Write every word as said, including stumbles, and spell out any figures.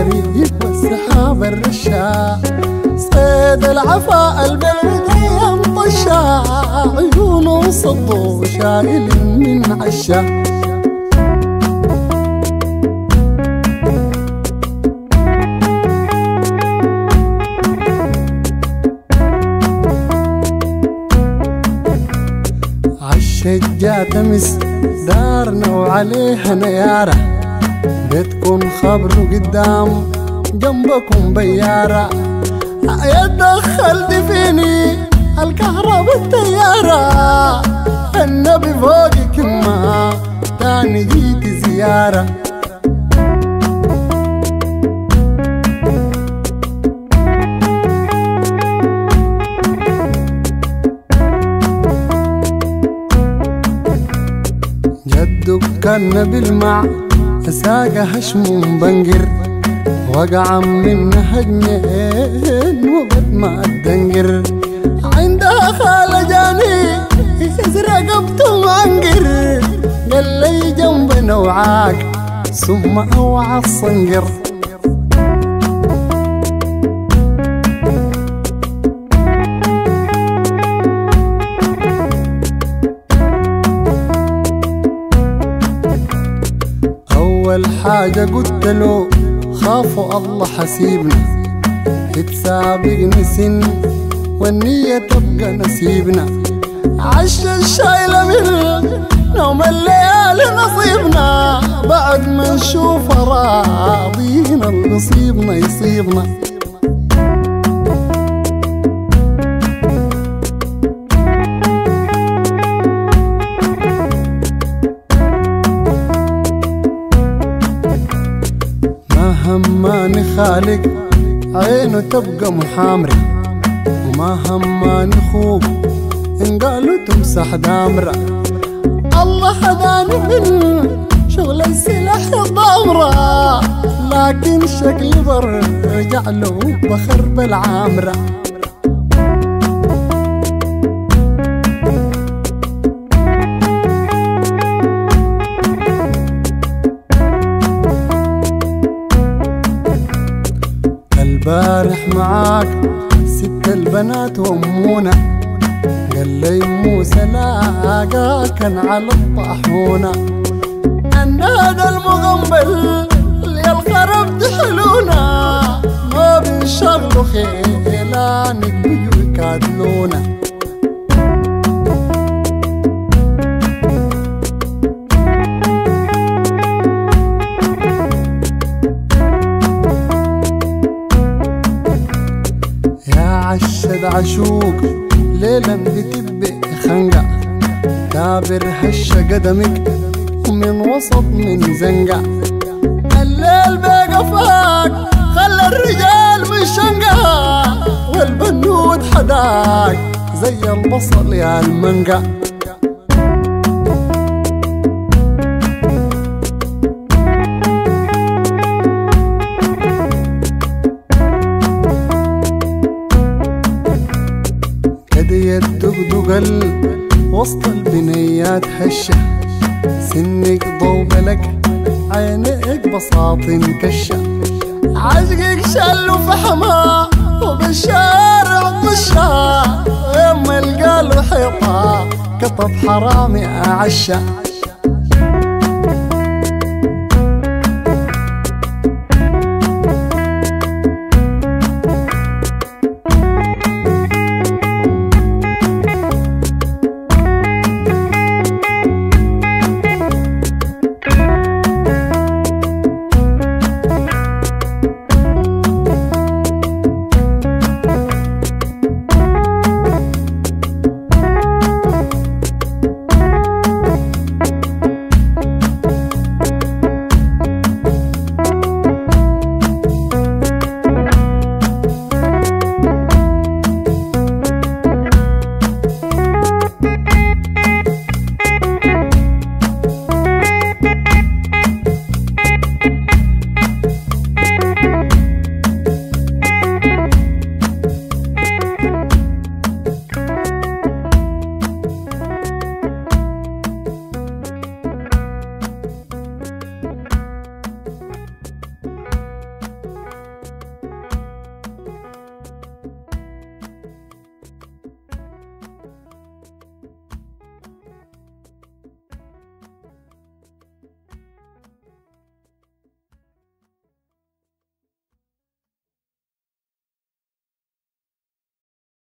غريب والسحاب الرشا، صيد العفاء البلد ينطشا، عيونه صدوا شايل من عشا. عالشجة تمس دارنا وعليها نيارة، بيتكم خبروا قدام جنبكم بيارة، يتدخل دفيني الكهرباء التيارة، النبي فوقك ما تاني جيتي زيارة. جدك كان بالمع ساقة هشم بنقر، وقع من هجنين وقت ما الدنقر، عندها خالة جاني رقبته معنقر، قال لي جنبنا وعاك ثم اوعى الصنقر. أول حاجة قلت له خافوا الله حسيبنا، يتسابقني سن والنية تبقى نسيبنا، عش الشايلة من نوم الليالي نصيبنا، بعد ما نشوف راضينا اللي يصيبنا يصيبنا. هماني خالق عينه تبقى محامرة، وما هماني خوب إن قالوا تمسح دامرة، الله هداني من شغل السلاح الضامرة، لكن شكلي برجع له بخرب العامرة. البارح معاك ست البنات وامونا، قال لي موسى لاقا كان على الطاحونة، النادى المغنبل اللي الخرب تحلونا، ما بنشغلوا خيلانك بيجوا يكادلونا. عشد عشوق ليلا بتبقى خنقة، تابر هشة قدمك ومن وسط من زنقة، الليل بقى فاق خلى الرجال من شنقة، والبنود حداك زي البصل يا المنقة. يدق دقل وسط البنيات هشة، سنك ضوبلك عينيك بساطين كشة، عشقك شل وفحمة وبالشارع طشة، يما القال وحيطة كطب حرامي أعشة.